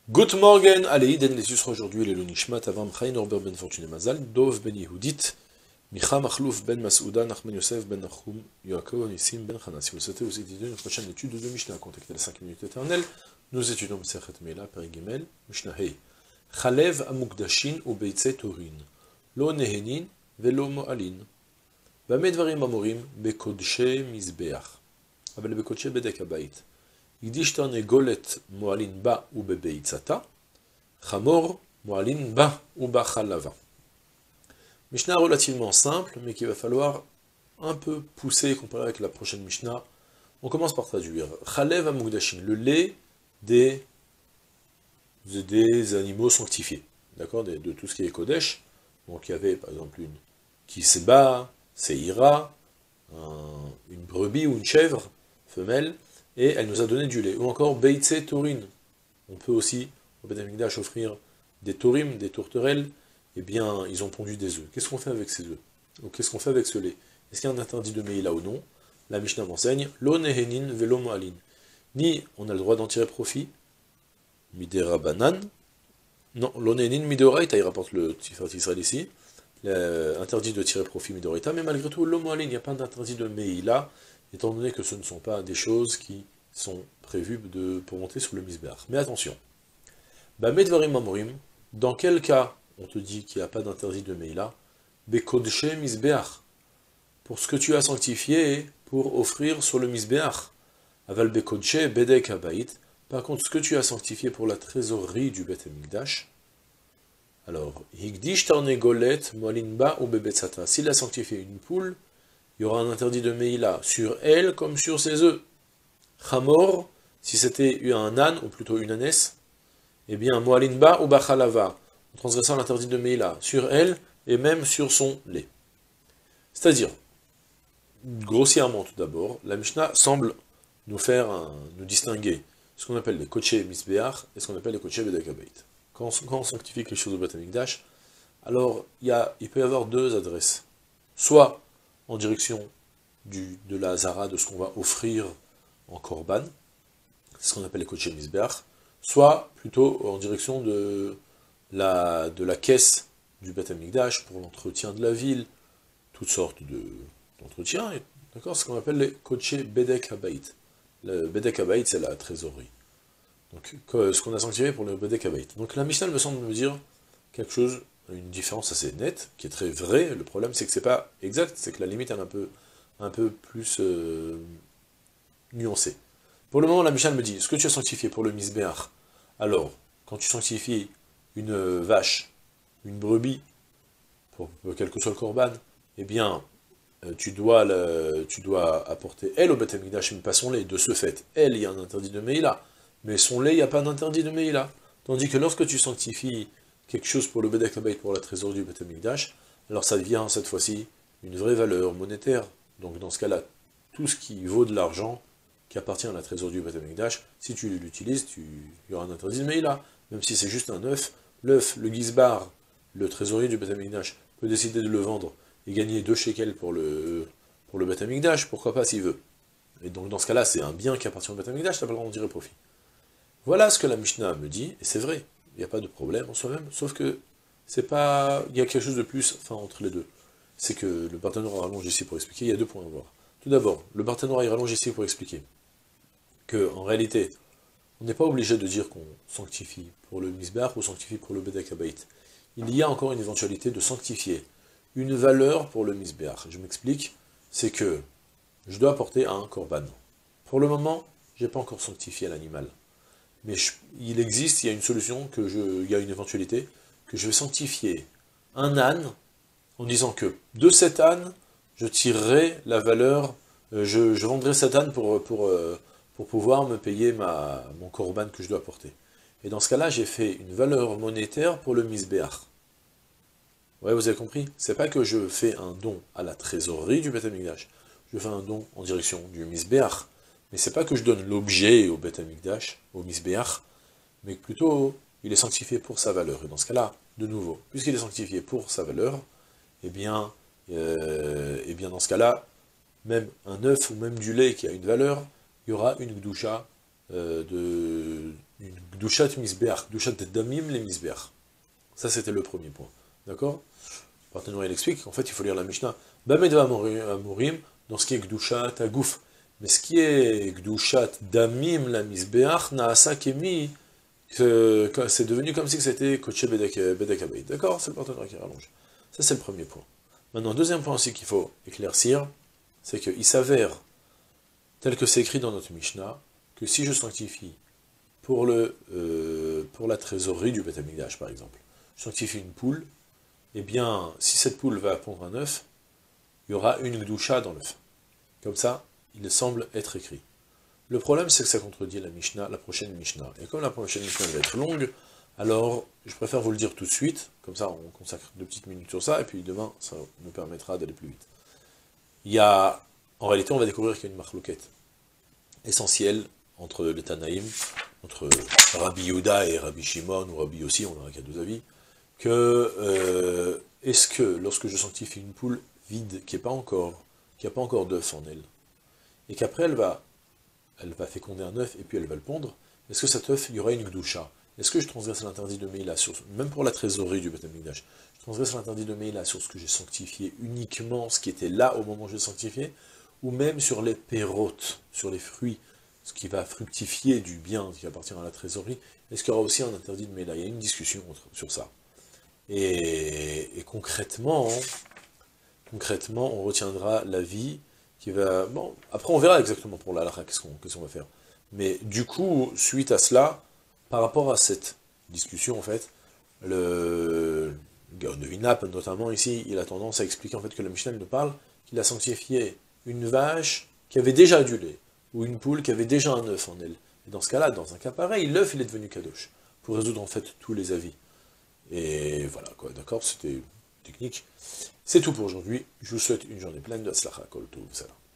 Good morning, allez, Iden les sera aujourd'hui les Nishmat Avam Chaim Norbert ben Fortuné Mazal, Dov ben Yehudit, Micha Machlouf ben Masouda, Nachman Yosef ben Nachum, Yaakov Nissim ben Chana. Si vous souhaitez vous étudier une prochaine étude de Mishnah, contactez les 5 minutes éternelles, nous étudions Mesechet Mela, Peri Gimel, Mishnah Hei. Chalev Amukdashin ou Beitze Torin, Lo Nehenin, Velo Mo'alin. Bame Dvarim Amorim, Bekodshe Mizbeach, אבל בקודשי בדק הבית. הקדיש תרנגולת מועלין בה ובביצתה, חמור מועלין בה ובחלבה. Mishnah relativement simple, mais qu'il va falloir un peu pousser comparé avec la prochaine Mishnah. On commence par traduire. Chalev amugdashin, le lait des animaux sanctifiés. D'accord, de tout ce qui est Kodesh. Donc il y avait par exemple une kiseba, seira, une brebis ou une chèvre femelle, et elle nous a donné du lait. Ou encore beitze torin. On peut aussi au Beth Amikdash offrir des torim, des tourterelles. Eh bien, ils ont pondu des œufs. Qu'est-ce qu'on fait avec ces œufs? Ou qu'est-ce qu'on fait avec ce lait? Est-ce qu'il y a un interdit de Meïla ou non? La Mishnah m'enseigne, lo nehenin velo mo'alin. Ni on a le droit d'en tirer profit, midera banan. Non, lo nehenin midoraita, il rapporte le Tiferet Israël ici. Interdit de tirer profit midoraita, mais malgré tout, lo mo'alin, il n'y a pas d'interdit de Meïla, étant donné que ce ne sont pas des choses qui sont prévues pour monter sur le misbeach. Mais attention, Bamedvarim Amorim, dans quel cas on te dit qu'il n'y a pas d'interdit de Meïla? Bekodshe misbeach, pour ce que tu as sanctifié pour offrir sur le misbeach. Aval bekodshe bedek habayit, par contre ce que tu as sanctifié pour la trésorerie du Beth Amikdash. Alors, higdish tarnegolet moalinba ou bebetzata, s'il a sanctifié une poule, il y aura un interdit de Meïla sur elle comme sur ses œufs. Chamor, si c'était un âne, ou plutôt une ânesse, eh bien, moalinba ou bachalava, en transgressant l'interdit de Meïla sur elle et même sur son lait. C'est-à-dire, grossièrement tout d'abord, la Mishnah semble nous distinguer ce qu'on appelle les kodshe misbeach et ce qu'on appelle les kodshe bedek habayit. Quand on sanctifie quelque chose au Beth Amikdash, alors il peut y avoir deux adresses. Soit en direction de la Hazara, de ce qu'on va offrir en korban, c'est ce qu'on appelle les kodshe misbeach, soit plutôt en direction de la caisse du Beth Amikdash pour l'entretien de la ville, toutes sortes d'entretiens, d'accord, ce qu'on appelle les kodshe bedek habayit. Le bedek habayit, c'est la trésorerie. Donc, ce qu'on a sanctifié pour le bedek habayit. Donc la Mishnah me semble me dire quelque chose, une différence assez nette, qui est très vraie. Le problème, c'est que c'est pas exact, c'est que la limite est un peu plus nuancée. Pour le moment, la Mishnah me dit, ce que tu as sanctifié pour le misbeach, alors, quand tu sanctifies une vache, une brebis, pour quel que soit le korban, eh bien, tu dois apporter elle au Beth Amikdash, mais pas son lait. De ce fait, elle, il y a un interdit de Meïla, mais son lait, il n'y a pas d'interdit de Meïla. Tandis que lorsque tu sanctifies quelque chose pour le Bedek Habayit, pour la trésorerie du Beth Amikdash, alors ça devient cette fois-ci une vraie valeur monétaire. Donc dans ce cas-là, tout ce qui vaut de l'argent, qui appartient à la trésorerie du Beth Amikdash, si tu l'utilises, il y aura un interdit de Meïla. Même si c'est juste un œuf, le gizbar, le trésorier du Beth Amikdash, peut décider de le vendre et gagner 2 shekels pour le Beth Amikdash, pourquoi pas s'il veut. Et donc dans ce cas-là, c'est un bien qui appartient au Beth Amikdash, tu n'as pas le droit d'en tirer profit. Voilà ce que la Mishnah me dit, et c'est vrai, il n'y a pas de problème en soi-même, sauf que il y a quelque chose de plus entre les deux. C'est que le partenaire rallonge ici pour expliquer, il y a 2 points à voir. Tout d'abord, le partenaire rallonge ici pour expliquer que, en réalité, on n'est pas obligé de dire qu'on sanctifie pour le misbeach ou sanctifie pour le bedek habayit. Il y a encore une éventualité de sanctifier une valeur pour le misbeach. Je m'explique, c'est que je dois apporter un korban. Pour le moment, je n'ai pas encore sanctifié l'animal. Mais il y a une solution, il y a une éventualité, que je vais sanctifier un âne, en disant que de cet âne, je tirerai la valeur, je vendrai cet âne pour pouvoir me payer mon korban que je dois apporter. Et dans ce cas-là, j'ai fait une valeur monétaire pour le misbeach. Ouais, vous avez compris? C'est pas que je fais un don à la trésorerie du Beth Amikdash, je fais un don en direction du misbeach. Mais c'est pas que je donne l'objet au Beth Amikdash, au misbeach, mais que plutôt il est sanctifié pour sa valeur. Et dans ce cas-là, de nouveau, puisqu'il est sanctifié pour sa valeur, eh bien dans ce cas-là, même un œuf ou même du lait qui a une valeur, il y aura une gdusha une Gdushat Misbeach, Gdushat Damim les Misbeach. Ça, c'était le premier point. D'accord? Le partenaire, il explique qu'en fait, il faut lire la Mishnah. Bamedva Amorim, dans ce qui est Gdushat Agouf. Mais ce qui est Gdushat Damim la Misbeach, Naasa Kemi, c'est devenu comme si c'était Koche Bedek Abeit. D'accord? C'est le partenaire qui rallonge. Ça, c'est le premier point. Maintenant, deuxième point aussi qu'il faut éclaircir, c'est qu'il s'avère, tel que c'est écrit dans notre Mishnah, que si je sanctifie pour la trésorerie du Beth Amikdash, par exemple, je sanctifie une poule, eh bien, si cette poule va pondre un œuf, il y aura une gdoucha dans l'œuf. Comme ça, il semble être écrit. Le problème, c'est que ça contredit la Mishnah, la prochaine Mishnah. Et comme la prochaine Mishnah va être longue, alors je préfère vous le dire tout de suite, comme ça on consacre 2 petites minutes sur ça, et puis demain, ça nous permettra d'aller plus vite. En réalité, on va découvrir qu'il y a une marloquette essentielle entre les Tanaïm, entre Rabbi Yehuda et Rabbi Shimon, ou Rabbi Yossi, on n'aura qu'à 2 avis, que est-ce que lorsque je sanctifie une poule vide, qui n'a pas encore d'œuf en elle, et qu'après elle va féconder un œuf et puis elle va le pondre, est-ce que cet œuf, il y aura une gdoucha? Est-ce que je transgresse l'interdit de Meïla, même pour la trésorerie du Beth Amikdash, je transgresse l'interdit de Meïla sur ce que j'ai sanctifié, uniquement ce qui était là au moment où j'ai sanctifié, ou même sur les pérotes, sur les fruits, ce qui va fructifier du bien, qui appartient à la trésorerie, est-ce qu'il y aura aussi un interdit de Meïla? Il y a une discussion sur ça. Et concrètement, on retiendra l'avis qui va... Bon, après on verra exactement pour la halakha qu'est-ce qu'on va faire. Mais du coup, suite à cela, par rapport à cette discussion, en fait, le Gaon de Vinap, notamment ici, il a tendance à expliquer en fait que le Mishnah ne parle qu'il a sanctifié une vache qui avait déjà du lait, ou une poule qui avait déjà un œuf en elle. Et dans ce cas-là, dans un cas pareil, l'œuf il est devenu kadosh, pour résoudre en fait tous les avis. Et voilà, quoi, d'accord, c'était technique. C'est tout pour aujourd'hui. Je vous souhaite une journée pleine de Atzlacha Kol Tov, salam.